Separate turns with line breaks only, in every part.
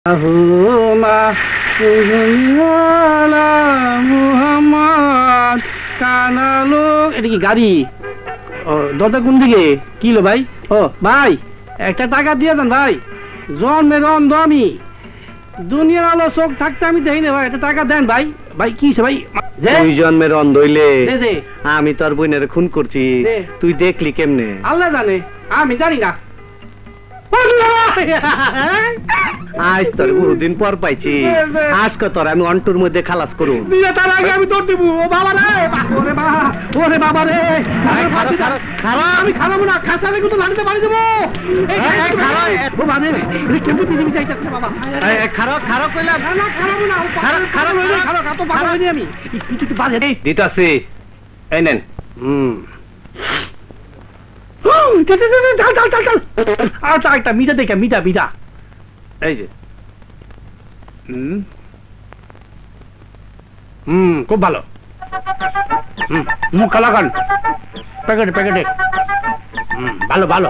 এটা কি গাড়ি? দরজা কোন দিকে? কি লো ভাই? ও ভাই, একটা টাকা দিয়ে দেন ভাই, জন্মের অন্ধ আমি, দুনিয়ার আলো চোখ থাকতে আমি দেখি না ভাই, একটা টাকা দেন ভাই। ভাই কি ভাই?
তুই জন্মের অন্ধ হইলে আমি তোর বোনের খুন করছি, তুই দেখলি কেমনে?
আল্লাহ জানে, আমি জানি না।
আজ তোর বহুদিন পর পাইছি, আজকে তোর আমি অন্টুর মধ্যে খালাস করু।
তার আগে আমি তোর দিব। ও বাবা রে, ওরে বাবা, ওরে বাবা রে, আমি খারাপ না, খাসালে কিন্তু লাড়িতে বাড়ি দেবো। ও বাবা রে, কেমন পিছিয়ে পিছিয়ে আইতাছে বাবা।
খারাপ খারাপ কইলাম
না, খারাপ না, খারাপ হইলে খারাপ, এত বাবা হইনি আমি। কিছু একটু বাজে
দিতাছি, এই নেন।
একটা মিঠা দেখে, মিঠা মিঠা,
এই যে
খুব ভালো। মুখ লাগান প্যাকেটে প্যাকেটে, ভালো ভালো।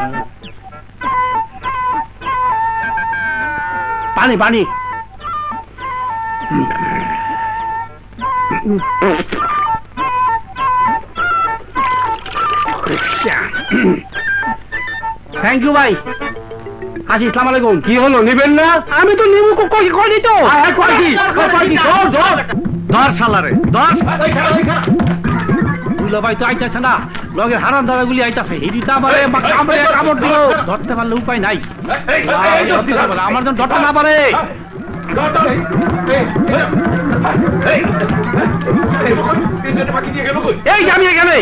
পানি পানি। থ্যাংক ইউ ভাই। আসি, আসসালামু আলাইকুম।
কি হলো, নিবেন না?
আমি তো নিবো, কই তো
ধর শালারে, ধর।
বুঝলো ভাই তো আইতাছে না, লগের হারাম দাদা গুলি আইতাছে, হিডিটা আমারে কামড় দিল, ধরতে পারলে উপায় নাই। আমার জন্য ধরতে না পারে। এই আমি এখানে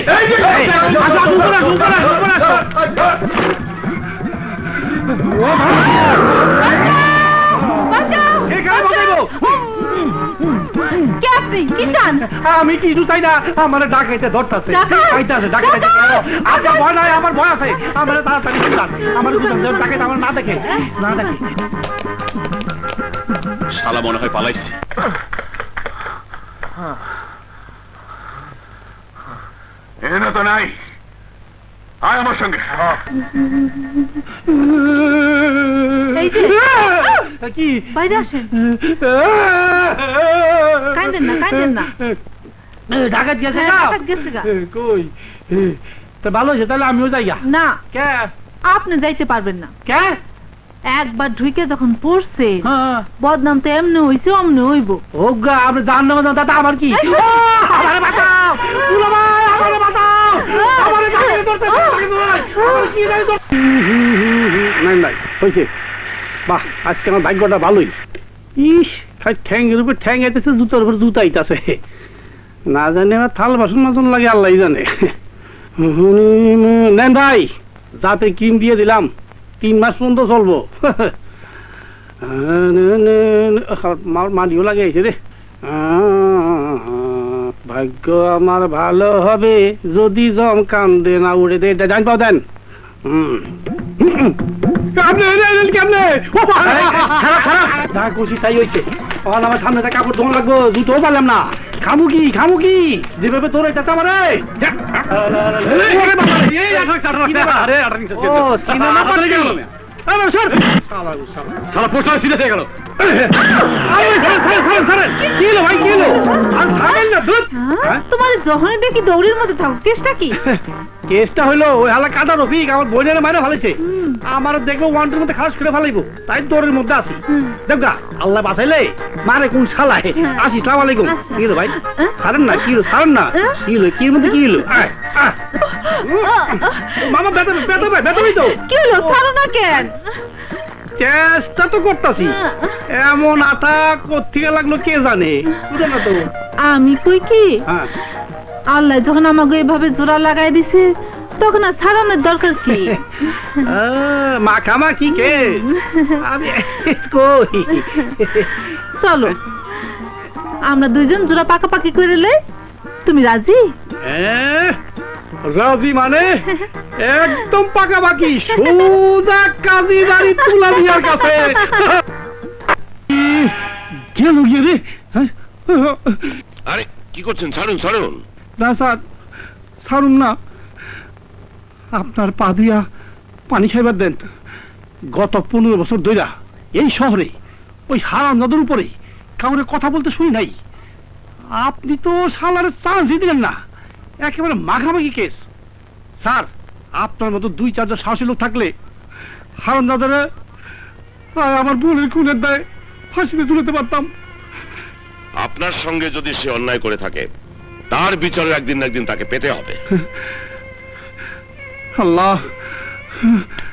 আমি কিছু চাই না, আমার ডাকাইতে ধরতেছে, আপনার ভয় নাই, আমার ভয় আছে। আমার তাড়াতাড়ি আমার ডাকাইতে আমার না দেখে, না দেখে।
শালা মনে হয় পালাইছি। এনে তো নাই, আয় আমার সঙ্গে।
কি বাইরে আসেন, কাঁদেন না, কাঁদেন না।
ডাকাত গেছে কই? তা ভালো হয়েছে, তাহলে আমিও যাই
না।
কে?
আপনি যাইতে পারবেন না।
কে?
একবার ঢুকে যখন পড়ছে, বদনাম তো এমনি হইছে অমনি হইব।
ও গা, আপনি জান না দাদা, আবার কি? আমারে বাঁচাও, ভাই আমারে বাঁচাও, আমারে ডাকাত করতে কি নাই তো। নাই নাই হইছে। বাহ, আজকে আমার ভাগ্যটা ভালোই। ইস, ঠ্যাংয়ের উপর ঠ্যাং আইতেছে, জুতার উপর জুতা আইতাছে। না জানি আমার থাল বাসন মাসন লাগে আল্লাহ জানে। নেন ভাই, যাতে ক্রিম দিয়ে দিলাম, 3 মাস পর্যন্ত চলবো। মাটিও লাগে রে। ভাগ্য আমার ভালো হবে যদি জম কান্দে না উড়ে দে। জান পাও দেন। আমার সামনে কাপড় ধোয়া লাগবো, জুতোও পারলাম না। খামু কি যেভাবে তোর এটা আমার
তোমার যখন দেখি দৌড়ের মধ্যে থাকো, কেসটা কি?
কেসটা হইলো ওই হালা কাটা রফিক আমার বোনের মারে ফেলেছে, আমার দেখবো ওয়ান্টের মধ্যে খালাস করে ফেলাইবো, তাই দৌড়ের মধ্যে আছি। দেখবা আল্লাহ বাঁচাইলে মারে কোন শালায়। আসি, আসসালামু আলাইকুম। কি হলো ভাই? ছাড়েন না, কি হলো? ছাড়েন না, কি হলো? কি মধ্যে কি হলো? মামা ব্যথা ব্যথা তো
কি হলো? ছাড়ো না কেন?
চেষ্টা তো করতেছি, এমন আটা কোথেকে লাগলো কে জানে। তো
আমি কই কি, আল্লাহ যখন আমাকে এভাবে জোড়া লাগাই দিছে, তখন আর ছাড়ানোর দরকার কি?
মাখামাখি কে?
চলো আমরা দুইজন জোড়া পাকাপাকি করে লে। তুমি রাজি?
রাজি মানে একদম পাকাপাকি, সোজা কাজী বাড়ি তুলা দিয়ার কাছে।
আরে কি করছেন? ছাড়ুন ছাড়ুন।
না স্যার, ছাড়ুন না, আপনার পা দিয়া পানি খাইবার দেন। গত 15 বছর ধইরা এই শহরে ওই হারামজাদার উপরে কাউরে কথা বলতে শুনি নাই। আপনি তো শালারে চান্সই দিলেন না, একেবারে মাখামাখি কেস। স্যার, আপনার মতো 2-4 জন সাহসী লোক থাকলে হারামজাদারে আমার বোনের খুনের দায়ে ফাঁসিতে ঝুলাতে পারতাম।
আপনার সঙ্গে যদি সে অন্যায় করে থাকে তার বিচারে একদিন না একদিন তাকে পেতে হবে।
আল্লাহ